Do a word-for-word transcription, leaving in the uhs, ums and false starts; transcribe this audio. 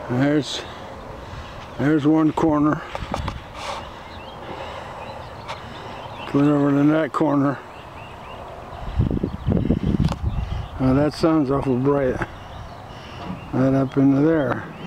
There's, there's one corner. Clear over to that corner. Oh, that sun's awful bright. Right up into there.